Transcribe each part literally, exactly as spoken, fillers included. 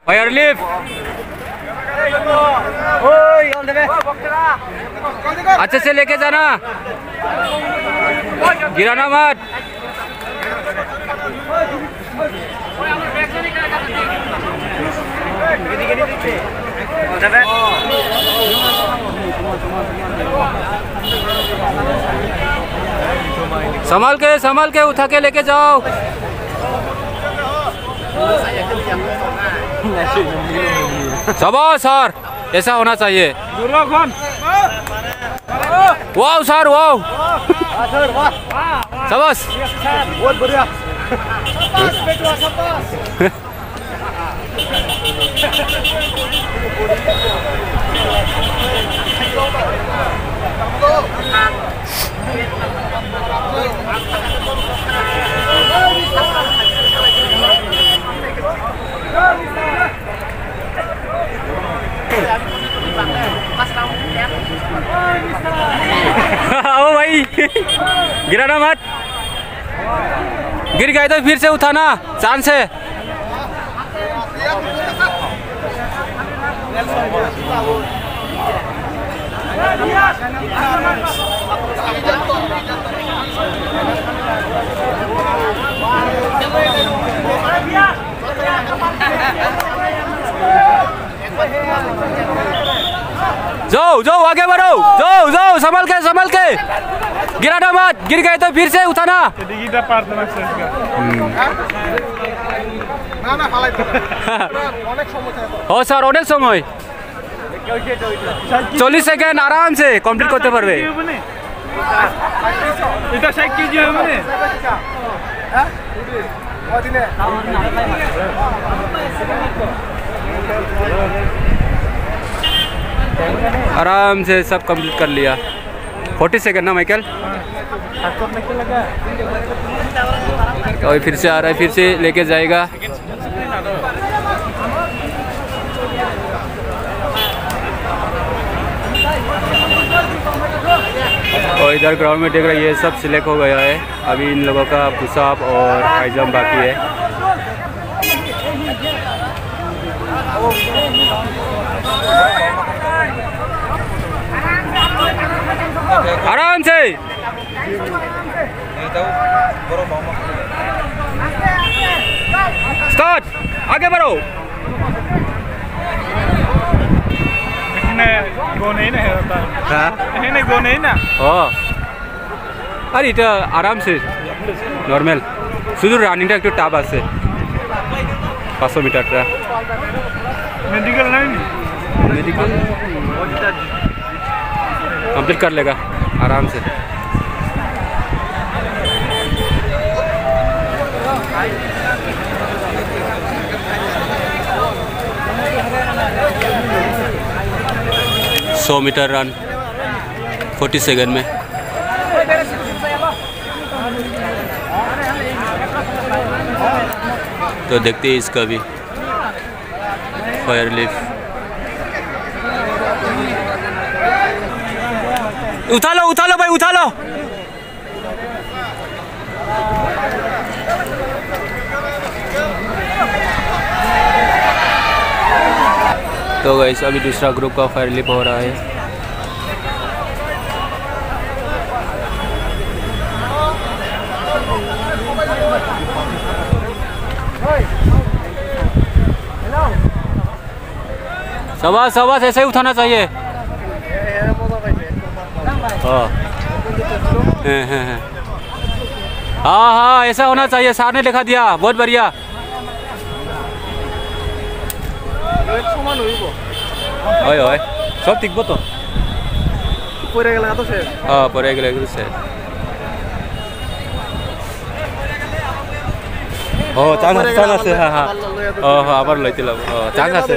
फायरलिफ्ट अच्छे से लेके जाना, गिराना मत। संभाल के संभाल के उठा के लेके जाओ। शाबाश सर, ऐसा होना चाहिए। वाह सर, वाह शाबाश, बहुत बढ़िया। आओ भाई, गिराना मत। गिर गए तो फिर से उठाना, चांस है। जाओ जाओ, आगे बढ़ो, जाओ जाओ, संभल के संभल के, गिराना मत। गिर गए तो फिर से उठाना। ও স্যার, অনেক সময়, চল্লিশ সেকেন্ড আরাম সে কমপ্লিট করতে পারবে। এটা ষাট কেজি হবে মানে आराम से सब कंप्लीट कर लिया। चालीस सेकंड ना माइकल। और फिर से आ रहा है, फिर से लेके जाएगा। और इधर ग्राउंड में देख रहे हैं, ये सब सिलेक्ट हो गया है। अभी इन लोगों का पुशअप और हाई जंप बाकी है। आराम से स्टार्ट, आगे बढ़ो। गो नहीं ना होता, हाँ गो नहीं ना। हाँ अरे इटा आराम से नॉर्मल, शुद्ध रानिंग एक टाप आसे पाँच सौ मीटर टा मेडिकल नहीं, मेडिकल कंप्लीट कर लेगा आराम से। सौ मीटर रन चालीस सेकंड में। तो देखते हैं इसका भी फायरलिफ्ट। उठा लो उठा लो भाई, उठा लो। तो गाइस अभी दूसरा ग्रुप का फायरलिफ्ट हो रहा है। शाबाश शाबाश, ऐसे ही उठाना चाहिए। हाँ हाँ हाँ, ऐसा होना चाहिए। सार ने दिखा दिया, बहुत बढ़िया। ओए ओए सब ठीक बतो परे गेला तो से। हां परे गेला तो से। ओ चांस चांस আছে। हां हां ओ हां আবার লইতে লাগ। ও চাंस আছে।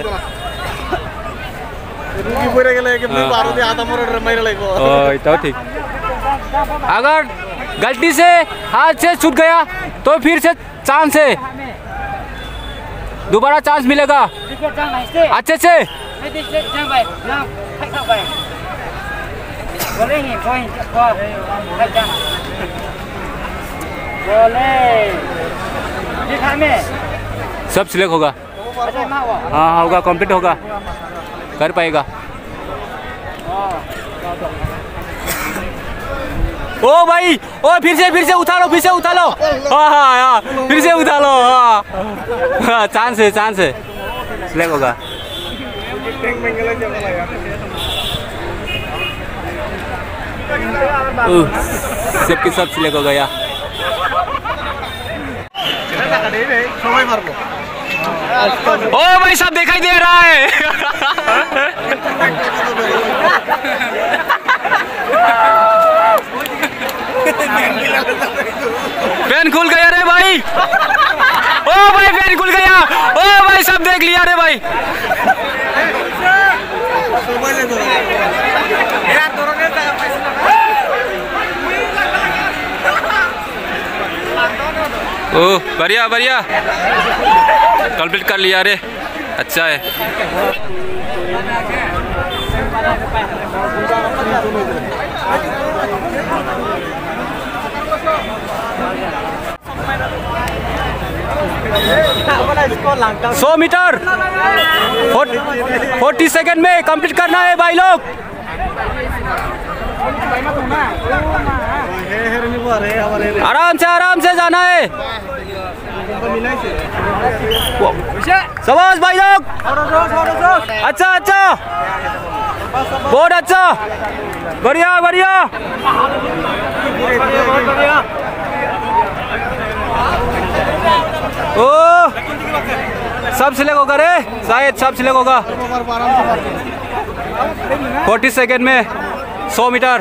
রুগী পরে গেলে কেমনে বারো দিয়ে আধা মরে মাইরা লাগবো। ও এটাও ঠিক। अगर गलती से हाथ से छूट गया तो फिर से चांस है, दोबारा चांस मिलेगा अच्छे से। सब सिलेक्ट होगा। हाँ हाँ होगा, कंप्लीट होगा, कर पाएगा। ओ भाई, ओ फिर से फिर से उठा लो, फिर से उठा लो, हाँ हाँ हाँ फिर से उठा लो, हाँ चांस है, चांस है, सिलेक्ट होगा। सब के सब सिलेक्ट हो गया। ओ भाई सब दिखाई दे रहा है। पेन खुल गया रे भाई, ओ भाई पेन खुल गया, ओ भाई सब देख लिया रे भाई। ओह बढ़िया बढ़िया, कंप्लीट कर लिया रे, अच्छा है। सौ मीटर फोर्टी सेकेंड में कंप्लीट करना है भाई लोग। आराम से आराम से जाना है। शाबाश भाई लोग, अच्छा अच्छा, बहुत अच्छा, बढ़िया बढ़िया। ओ सब सिलेक्ट होगा रे, शायद सब सिलेक्ट होगा। फोर्टी सेकेंड में सौ मीटर,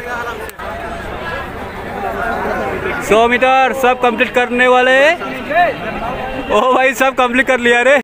सौ मीटर सब कंप्लीट करने वाले। ओ भाई सब कंप्लीट कर लिया रे।